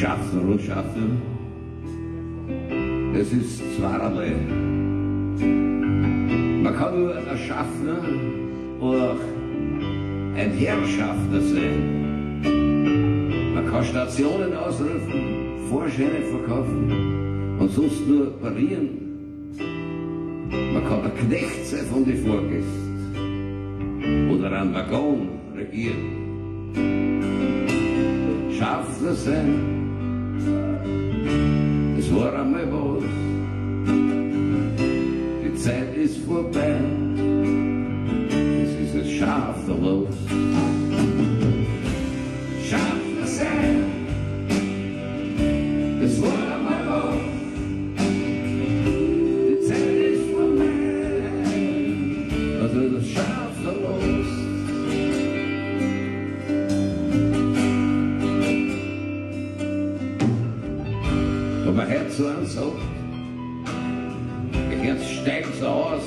Schaffner und Schaffner, das ist zweierlei. Man kann nur ein Schaffner oder auch ein Herrschaffner sein. Man kann Stationen ausrufen, Vorscheine verkaufen und sonst nur parieren. Man kann der Knecht sein von den Vorgästen oder einen Waggon regieren. Schaffner sein, das war einmal was. Die Zeit ist vorbei, es ist ein Schaffner los. Schaffner sein, das war einmal was. Die Zeit ist vorbei, also das Schaffner los. Wenn man heute so einen sagt, ihr Herz steigt so aus,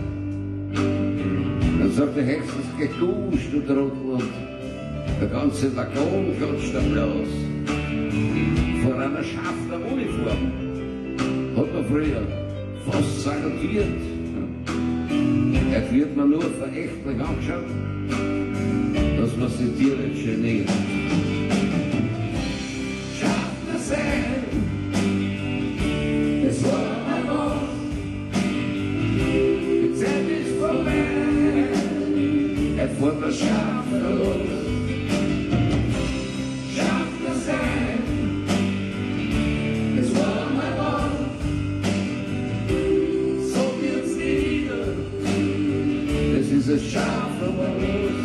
dann sagt der höchstens geduscht, du Trottel, und der ganze Waggon klatscht Applaus. Vor einer Schaffner-Uniform hat man früher fast salutiert. Heute wird man nur verächtlich angeschaut, dass man sich direkt geniert. Schaffner sein, es war einmal was, die Zeit ist vorbei, jetzt wird man Schaffner los. Schaffner sein, es war einmal was, so wird's nie wieder, es ist ein Schaffner los.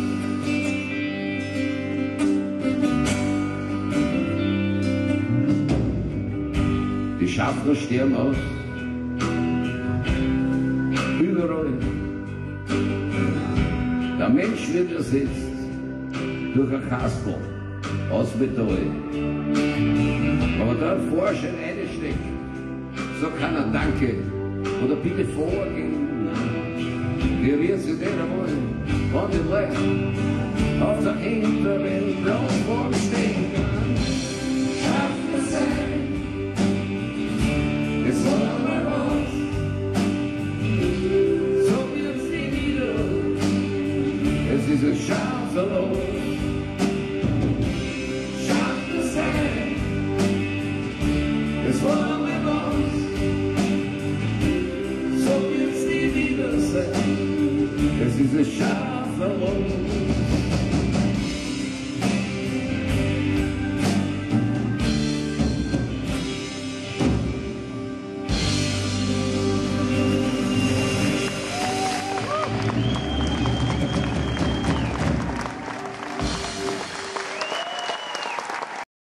Die Schaffner sterben aus, überall. Der Mensch wird ersetzt durch ein Kastel aus Metall. Wenn man da einen Vorschein reinsteckt, so kann er Danke oder bitte vorgehen. Wir rühren sich nicht einmal, wenn die Leute auf der hinteren Plattform stehen.